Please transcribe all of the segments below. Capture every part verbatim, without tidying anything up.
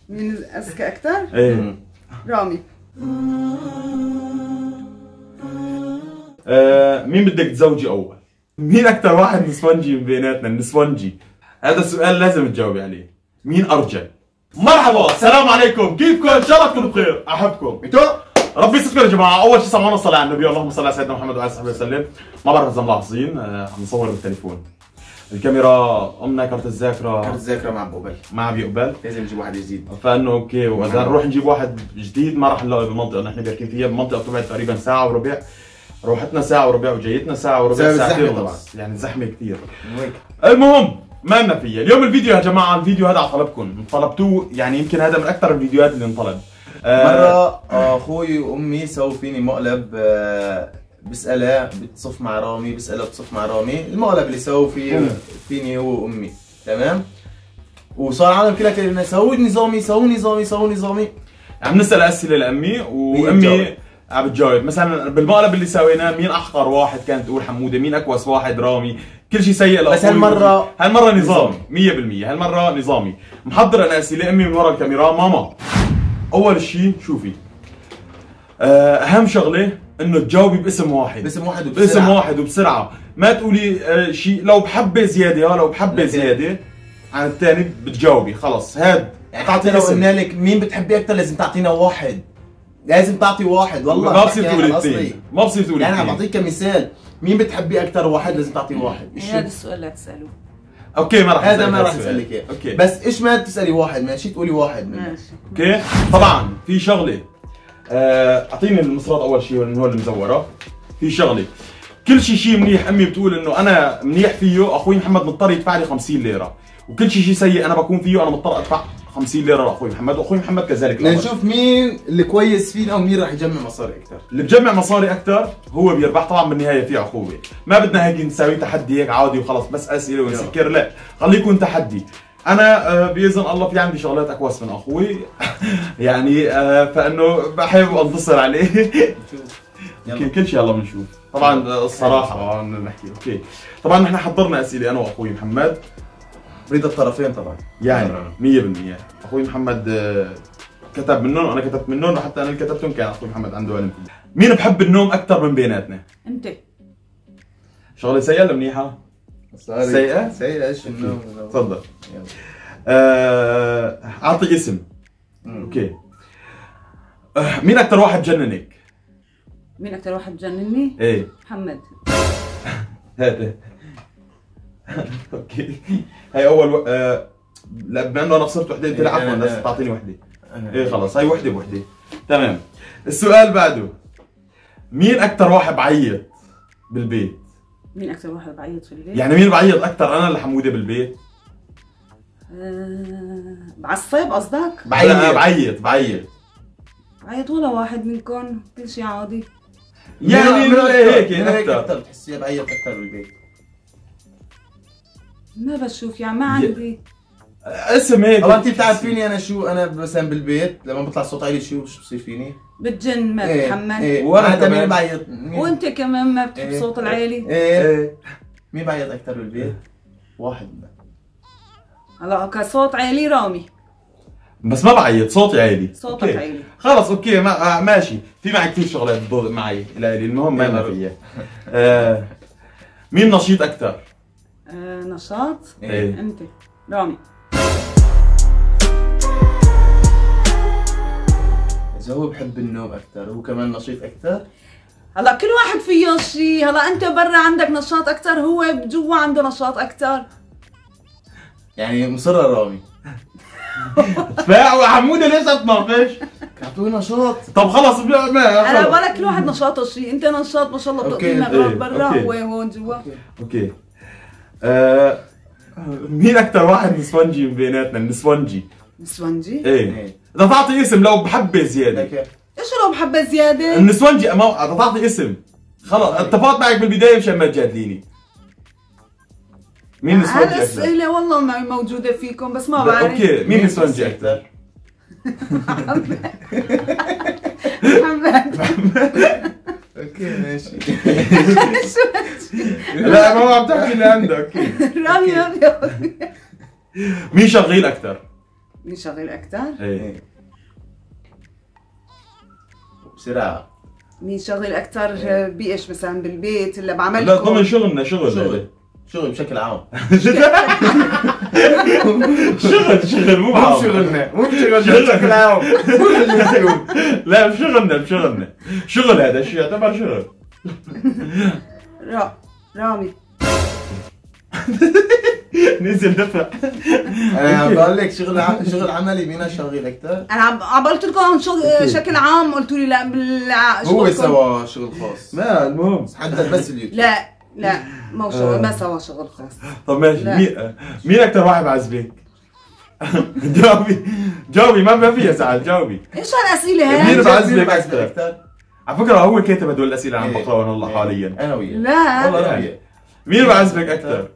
مين اذكى اكثر؟ ايه رامي. آه، مين بدك تزوجي اول؟ مين اكثر واحد نسونجي من بيناتنا النسونجي؟ هذا السؤال لازم تجاوبي عليه. مين ارجل؟ مرحبا، السلام عليكم، كيفكم؟ ان شاء الله تكونوا بخير، احبكم. انتو ربي يستركم يا جماعه. اول شيء سمعونا الصلاه على النبي، اللهم صل على سيدنا محمد وعلى اله وصحبه وسلم. ما بعرف اذا ملاحظين آه، عم نصور بالتليفون. الكاميرا امنا كارت الذاكره كارت الذاكره ما عم بقبل، ما عم بيقبل، لازم نجيب واحد جديد. فانه اوكي، واذا نروح نجيب واحد جديد ما راح نلاقي بالمنطقه اللي نحن باركين فيها. بالمنطقه بتبعد تقريبا ساعه وربع، روحتنا ساعه وربع وجايتنا ساعه وربع، بسبب ساعتين الزحمة ونص، يعني زحمه كثير. هيك المهم ما لنا فيها اليوم. الفيديو يا جماعه، الفيديو هذا على طلبكم، طلبتوه، يعني يمكن هذا من اكثر الفيديوهات اللي انطلب. آه مرة اخوي وامي سووا فيني مقلب، آه، بسألها بتصف مع رامي، بسألها بتصف مع رامي، المقلب اللي سووا فيه فيني هو وامي، تمام؟ وصار عالم كلها كلمة سووا نظامي سووا نظامي سووا نظامي. عم نسال اسئله لامي وامي عم بتجاوب. مثلا بالمقلب اللي سويناه، مين احقر واحد كانت تقول حموده، مين اكوس واحد رامي، كل شيء سيء. بس هالمرة هالمرة نظامي مية بالمية، هالمرة نظامي. محضر انا اسئله امي من ورا الكاميرا. ماما اول شيء شوفي، اهم شغله انه تجاوبي باسم واحد، باسم واحد وبسرعة، باسم واحد وبسرعه. ما تقولي آه شيء لو بحبه زياده، ها لو بحبه زياده عن الثاني بتجاوبي خلص. هاد يعني حتى لو قلنا لك مين بتحبي اكثر لازم تعطينا واحد، لازم تعطي واحد. والله ما بصير تقولي اثنين، ما بصير تقولي يعني اثنين. عم بعطيك كمثال، مين بتحبي اكثر واحد لازم تعطي واحد. هذا السؤال لا تسالوه. اوكي ما راح هذا ما راح اسالك اياه. اوكي بس ايش ما تسالي واحد، ماشي تقولي واحد منه. ماشي. اوكي طبعا في شغله، آه، اعطيني المصراد اول شيء اللي هو المزوره. في شغله، كل شيء شيء منيح امي بتقول انه انا منيح فيه، اخوي محمد مضطر يدفع لي خمسين ليره، وكل شيء شيء سيء انا بكون فيه انا مضطر ادفع خمسين ليره لاخوي محمد، واخوي محمد كذلك. لنشوف مين اللي كويس فينا ومين راح يجمع مصاري اكثر. اللي بجمع مصاري اكثر هو بيربح. طبعا بالنهايه في عقوبه، ما بدنا هيك نسوي تحدي هيك عادي وخلص بس اسئله ونسكر، لا خليه يكون تحدي. انا آه باذن الله في عندي شغلات اكوس من اخوي يعني آه فانه بحب انتصر عليه. اوكي كل شيء يلا بنشوف. طبعا الصراحه نحكي اوكي. طبعا نحن حضرنا اسئله انا واخوي محمد، بريد الطرفين طبعا يعني مية بالمية. اخوي محمد آه كتب منهم وانا كتبت منهم، وحتى انا اللي كتبتهم كان اخوي محمد عنده علم فيه. مين بحب النوم اكثر من بيناتنا؟ انت. شغله سيئه ولا منيحه؟ سيئه؟ سيئه. ايش النوم؟ تفضل. آه، اعطي اسم. مم. اوكي. آه، مين اكثر واحد جننك؟ مين اكثر واحد بجنني؟ ايه محمد. هذا اوكي. هاي اول و... آه... لا بما انه انا خسرت وحده انت، لا عفوا بس تعطيني وحده. ايه خلص هاي وحده بوحده. تمام. السؤال بعده، مين اكثر واحد بعيط بالبيت؟ مين اكثر واحد بعيط في البيت؟ يعني مين بعيط اكثر، انا ولا حموده بالبيت؟ أه... بعصب قصدك؟ بعيط بعيط بعيط بعيط ولا واحد منكم، كل شيء عادي. يعني هيك هيك اكثر بتحسيها بعيط اكثر بالبيت. ما بشوف يعني ما عندي اسم هيك. طبعا انت بتعرفيني انا شو، انا مثلا بالبيت لما بيطلع صوت عالي شو شو بصير فيني؟ بتجن ما ايه بتحمل. ايه. وانا كمان بعيط. وانت كمان ما بتحب ايه صوت العالي. ايه, ايه. مين بعيط اكثر بالبيت؟ واحد. هلا كصوت عالي رامي. بس ما بعيط، صوتي عالي. صوتك أوكي. عالي. خلص اوكي ما آه ماشي. في معي كثير شغلات بتضل معي الالي، المهم ما لنا فيها. آه مين نشيط اكثر؟ آه نشاط؟ ايه انت. رامي. اذا هو بحب النوم اكثر هو كمان نشيط اكثر. هلا كل واحد فيه شيء، هلا انت برا عندك نشاط اكثر، هو جوا عنده نشاط اكثر. يعني مصر رامي. تفاعل حموده ليش تناقش؟ اعطوه نشاط. طب خلص ما انا بالك كل واحد نشاطه شيء، انت نشاط ما شاء الله بتقضي اغراض برا، هو هون جوا. اوكي. آه مين اكثر واحد نسونجي من بيناتنا؟ النسونجي. نسونجي؟ ايه. اذا تعطي اسم لو بحبه زياده. ايش لو بحبه زياده؟ النسونجي ما اذا تعطي اسم خلص اتفقت معك بالبدايه مشان ما تجادليني. مين نسونجي اكثر؟ هالاسئله والله ما موجوده فيكم بس ما بعرف. اوكي مين نسونجي اكثر؟ محمد. محمد. اوكي ماشي. لا ما هو عم تحكي اللي عندك. اوكي. رامي ابيض. مين شغيل اكثر؟ مين شغل اكثر؟ ايه بسرعة. مين شغل اكثر بايش مثلا بالبيت ولا بعملكم؟ لا ضمن شغلنا شغل شغل شغل بشكل عام. شغل شغل مو بعض شغلنا مو شغل بشكل عام. لا بشغلنا بشغلنا شغل هذا الشيء يعتبر شغل. را رامي نزل دفع. انا بقول لك شغل ع... شغل عملي مين شغال اكثر؟ انا عم عم قلت لكم شغل شكل عام قلتوا لي لا بالع... هو سوى شغل خاص. ما المهم حدد بس اليوتيوب. لا لا مو شغل ما سوى شغل خاص. طب ماشي لا. مين مين اكثر واحد بعذبك؟ جاوبي جاوبي ما ما فيها زعل جاوبي. ايش هالاسئله مين هاي؟ بعذبك اكثر؟ على فكرة هو كاتب هدول الأسئلة عم إيه. بقراهم هلا إيه. حاليا. انا وياه. لا والله انا وياه. مين بعذبك أكثر؟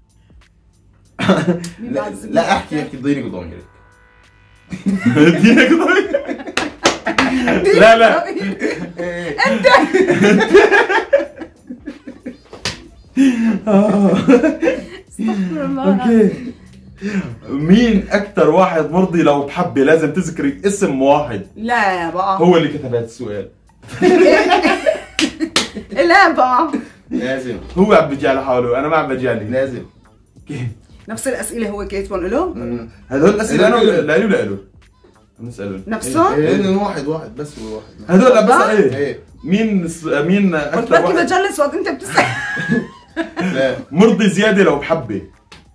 مين لا, بعذبني لا احكي أكتر؟ احكي ضيني ضميرك. دينك ضايع. لا لا انت استغفر الله. اوكي مين أكثر واحد مرضي لو بحبي لازم تذكري اسم واحد لا يا بقى هو اللي كتب هذا السؤال. لا بقى لازم هو عم بيجي على حاله أنا ما عم بجي عليه. لازم. كيف؟ نفس الاسئله هو كاتبهم له مم. هدول الأسئلة أنا إيه. لا له لا له نسألهم نفسه. إيه، لانه واحد واحد بس هو واحد. هدول بس والله؟ ايه ايه مين س- مين قلت أكثر بركي واحد بجلس وقت انت بتسال. لا مرضي زيادة لو بحبي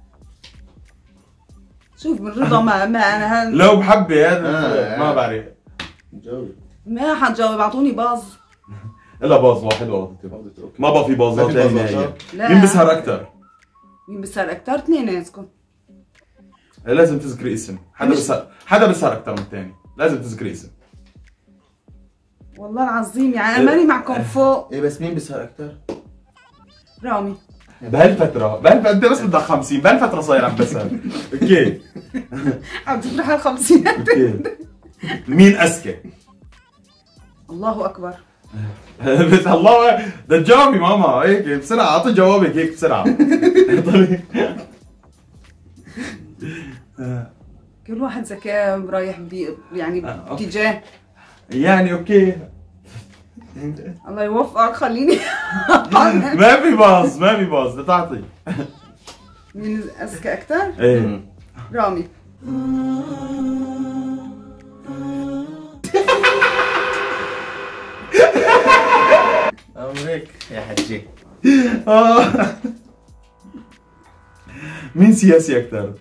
شوف بالرضا ما ما انا هن... لو بحبي هذا آه، ما آه. بعرف جاوب. ما حتجاوب اعطوني باظ. الا باظ واحد واحد ما بقى في باظات ما في ثانية باظات. هي. لا مين بيسهر أكثر؟ مين بيسهر اكثر؟ اثنيناتكم. لازم تذكري اسم حدا مش- بيسهر حدا بيسهر أكثر من الثاني لازم تذكري اسم. والله العظيم يعني انا ماني معكم فوق. ايه بس مين بيسهر اكثر؟ رامي بهالفترة بهالفترة انت بس بدك خمسين بهالفترة صاير عم بسهر. اوكي عم تفرح الخمسينات. اوكي مين أذكى؟ الله اكبر. بس الله بدك تجاوبي ماما هيك بسرعة اعطي جوابك هيك بسرعة. طيب. كل واحد ذكاء رايح بي يعني آه، أوكي. باتجاه. يعني اوكي الله يوفقك خليني. ما في باص ما في باص بدك تعطي. مين اذكى اكثر؟ ايه رامي. امرك يا حجي. آه. مين سياسي أكثر؟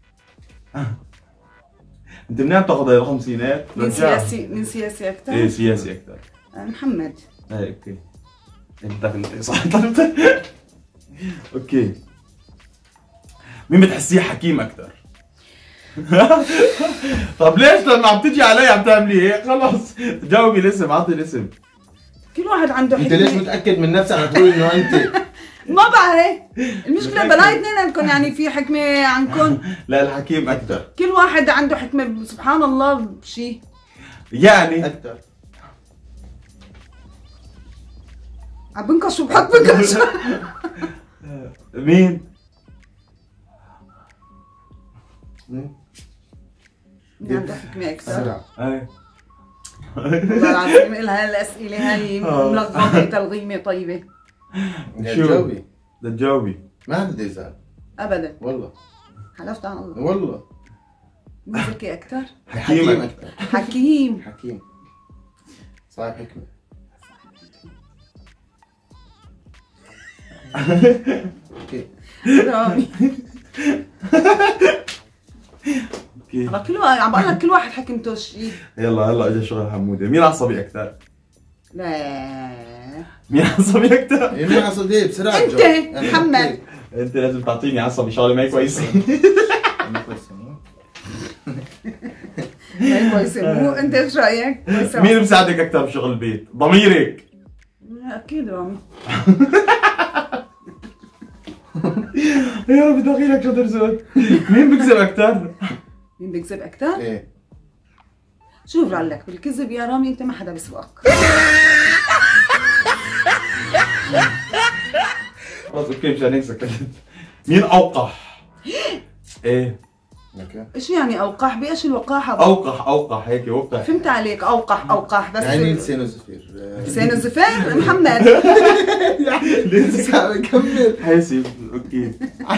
أنت منين بتاخذ هاي الخمسينات؟ مين رجع. سياسي مين سياسي اكثر؟ إيه سياسي أكثر. آه، محمد. إيه أوكي. أنت كنت صح طلبت. أوكي. مين بتحسيه حكيم أكثر؟ طب ليش لما عم تجي علي عم تعملي هيك؟ خلص جاوبي الاسم اعطي الاسم. كل واحد عنده انت ليش حكمة. متاكد من نفسك عم تقول انه انت؟ ما بعرف. المشكلة بلاي اثنيناتكم يعني في حكمة عنكم. لا الحكيم أكثر. كل واحد عنده حكمة سبحان الله بشيء. يعني اكثر. عم بنكش وبحط بنكش. مين؟ مين عنده حكمة أكثر؟ ايه والله العظيم إلها الأسئلة هاي آه. ملغمة تلغيمة طيبة. شو؟ جاوبي. بدك تجاوبي. ما حدا يزعل أبدا والله حلفت على الله. والله. مين ذكي أكثر؟ حكيم حكيم اكثر. حكيم. حكيم صاحب حكمه. اوكي. رامي. اوكي والله كل واحد عم بقول لك كل واحد حكمته شيء. يلا هلا اجى شغل حموده. مين عصبي اكثر؟ لا مين عصبي اكثر؟ ايه مين حصل ايه بسرعه أنت، جاوب. محمد. انت لازم تعطيني عصبي شغله ما هي كويسه. أنا كويس مو؟ ما هي كويسة مو أنت إيش رأيك؟ كويسة. مين بيساعدك اكثر بشغل البيت؟ ضميرك. أكيد رامي. يا رب دخيلك شو ترزق. مين بيكذب اكثر؟ مين بيكذب أكثر؟ ايه شوف لعلك بالكذب يا رامي أنت ما حدا بيسبقك. خلص اوكي مشان هيك سكتت. مين اوقح؟ ايه اوكي. ايش يعني اوقح؟ بايش الوقاحه؟ اوقح اوقح هيك وقح. فهمت عليك، اوقح اوقح بس يعني لسان وزفير. لسان الزفير محمد. لسه كمل. حاسب اوكي.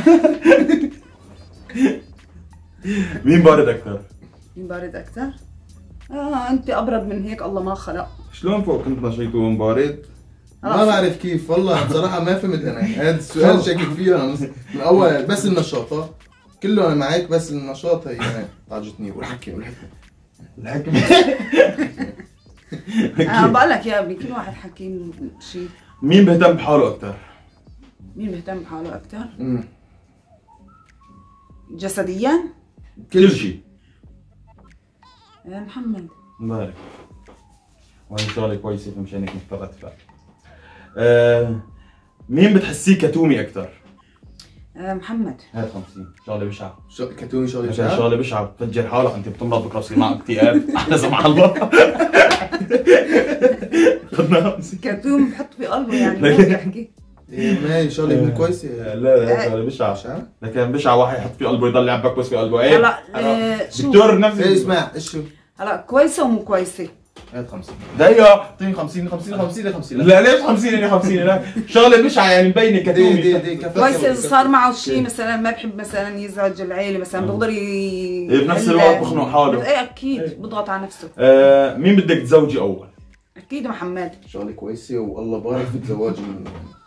مين بارد اكثر؟ مين بارد اكثر؟ اه انت ابرد من هيك الله ما خلق. شلون فوق كنت نشيط وبارد؟ ما بعرف كيف والله بصراحة ما فهمت انا هذا السؤال شاكك فيه انا من اول بس النشاط كله انا معك بس النشاط هي انا طاجتني والحكي والحكمة الحكمة. انا بقول لك يا ابني كل واحد حكي شيء. مين بيهتم بحاله اكثر؟ مين بيهتم بحاله اكثر؟ امم جسديا؟ كل شيء. يا محمد. مبارك. وهي شغلة كويسة فمشان هيك مضطر ادفع. آه مين بتحسيه كتومي اكثر؟ آه محمد. هات خمسين شغلة بشعة. شو كتوني شغلة عشان بشعة؟ شغلة بشعة بتفجر حالك انت بتمرض بكره بصير معك اكتئاب. احنا سمح الله. خدنا خمسين. كرتون بحط في قلبه يعني مو بيحكي. إيه ما هي شغلة من كويسة. لا لا شغلة بشعة. بشعة؟ لكن بشعة واحد يحط في قلبه يضل يعبك بس في قلبه. ايه هلا آه شو؟ دكتور نفسي. ايه اسمع ايش شو؟ هلا كويسه ومو كويسه؟ هات خمسين. دقيقة. اعطيني خمسين خمسين خمسين خمسين لا ليش خمسين يعني خمسين لا شغلة بشعة يعني مبينة دي كتومي. دي دي كفاك. كويسه اذا صار معه شيء مثلا ما بحب مثلا يزعج العيله مثلا بقدر ي إيه بنفس الوقت بخنق حاله. ايه اكيد بضغط على نفسه. آه مين بدك تزوجي اول؟ اكيد محمد. شغلة كويسة والله بارك في زواجي من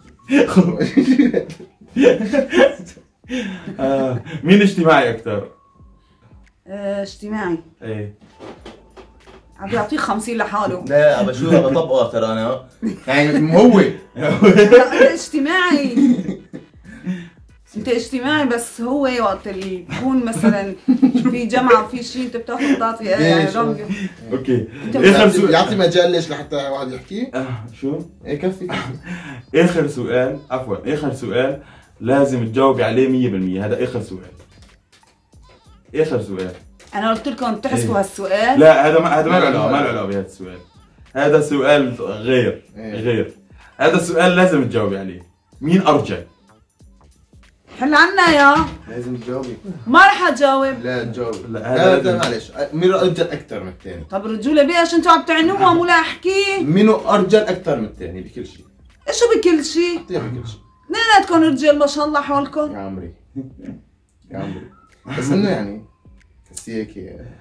آه مين اجتماعي اكثر؟ آه اجتماعي. ايه عم بيعطيه خمسين لحاله. لا ابى شو ابى طبقه ترى انا يعني هو لا انت اجتماعي. انت اجتماعي بس هو وقت اللي يكون مثلا في جامعه في شيء انت بتاخذ تعطي يعني رمي. اوكي أنت اخر سؤال. يعطي مجال ليش لحتى واحد يحكي؟ آه شو؟ ايه كفي كفي. اخر سؤال عفوا اخر سؤال لازم تجاوبي عليه مية بالمية. هذا اخر سؤال. اخر سؤال. انا قلت لكم تحسبوا إيه. هالسؤال. لا هذا ما هذا ما له علاقه ما له علاقه بهذا السؤال. هذا سؤال غير إيه. غير. هذا السؤال لازم تجاوبي عليه. مين ارجل؟ حل عنا يا. لازم تجاوبي. ما رح اجاوب. لا تجاوب. لا، هذا هذا لازم. معلش مين ارجل اكثر من الثاني؟ طب رجوله بيش انتوا عم تعنوها مو لا احكي. مينو ارجل اكثر من الثاني بكل شيء؟ شو بكل شيء؟ اعطيها بكل شيء. اثنيناتكم رجال ما شاء الله حولكم. يا عمري يا عمري بس انه يعني بس هيك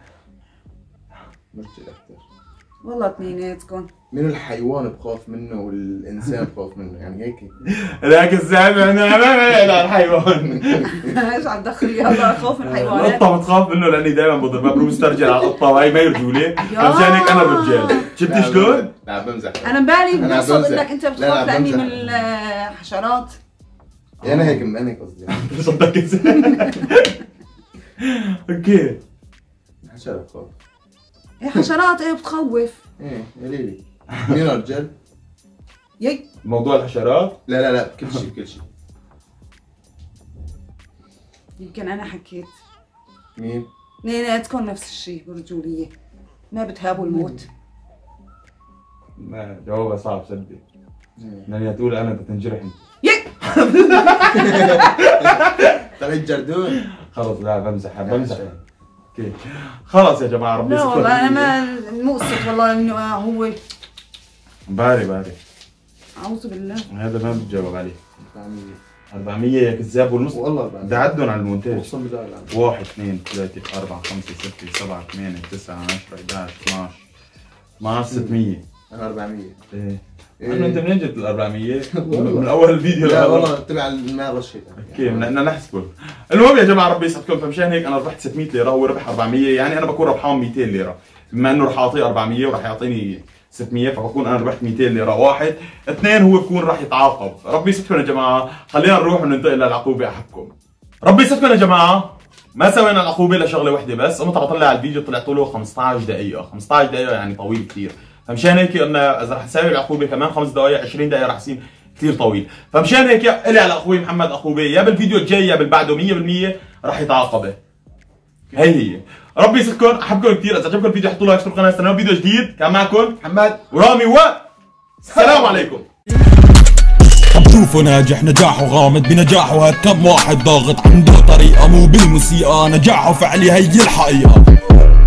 مرجل اكثر. والله اثنيناتكم. من الحيوان بخاف منه والانسان بخاف منه يعني هيك. لكن الزعيم انا ما لا الحيوان. ايش عم تدخلي يلا خوف من الحيوانات؟ القطة بتخاف منه لاني دائما بضربها بروسترجل على القطة وهي ما رجولة. عشان هيك انا الرجال. شفتي شلون؟ لا بمزح. انا بالي أنا بقصد بمزح. انك انت لا، بتخاف لا، لاني بمزح. من الحشرات. انا هيك انا هيك قصدي. صدق اوكي. حشرة بخاف. هي حشرات ايه بتخوف. ايه قولي لي مين رجال؟ يي موضوع الحشرات لا لا لا بكل شيء بكل شيء. يمكن انا حكيت. مين؟ اثنيناتكم نفس الشيء برجوليه. ما بتهابوا الموت. ما جوابها صعب صدق. لاني تقول انا بدها تنجرح انت. يي طلعت جردون. خلص لا بمزح بمزح. اوكي خلص يا جماعه ربي لا يستر. والله انا ما مو قصة والله انه هو باري باري. اعوذ بالله. هذا ما بتجاوب عليه. أربعمية. أربعمية يا كذاب والنص. والله أربعمية. بدي اعدهم على المونتاج. اقسم بالله لا. واحد اثنين ثلاثة أربعة خمسة ستة سبعة ثمانية تسعة عشرة أحد عشر اثناشر اثناشر ستمية. انا أربعمية. ايه إيه. انه انت منين جبت ال أربعمية؟ والله. من اول الفيديو لا لأول. والله تبع ما غشيت. اوكي بدنا نحسبه. المهم يا جماعه ربي يسعدكم فمشان هيك انا ربحت ستمية ليره وهو ربح أربعمية يعني انا بكون ربحان مئتين ليره بما انه رح اعطيه أربعمية وراح يعطيني ستمية فبكون انا ربحت مئتين ليره. واحد اثنين هو بكون راح يتعاقب. ربي يسعدكم يا جماعه. خلينا نروح وننتقل للعقوبه احبكم. ربي يسعدكم يا جماعه. ما سوينا العقوبه لشغله وحده بس. قمت بطلع على الفيديو طلعت له خمسطعش دقيقه. خمسطعش دقيقه يعني طويل كثير. فمشان هيك قلنا اذا رح نسوي العقوبه كمان خمس دقائق عشرين دقيقه رح يصير كثير طويل. فمشان هيك الي على اخوي محمد عقوبه يا بالفيديو الجاي يا بالبعده مية بالمية رح يتعاقبه. هي هي. ربي يسعدكم احبكم كثير. اذا عجبكم الفيديو حطوا لايك اشتركوا بالقناه استنوا فيديو جديد. كان معكم محمد ورامي و السلام عليكم. طب شوفوا ناجح نجاحه غامض بنجاحه، هاد كم واحد ضاغط عنده طريقة مو بالموسيقى، نجاحه فعلي هي الحقيقة.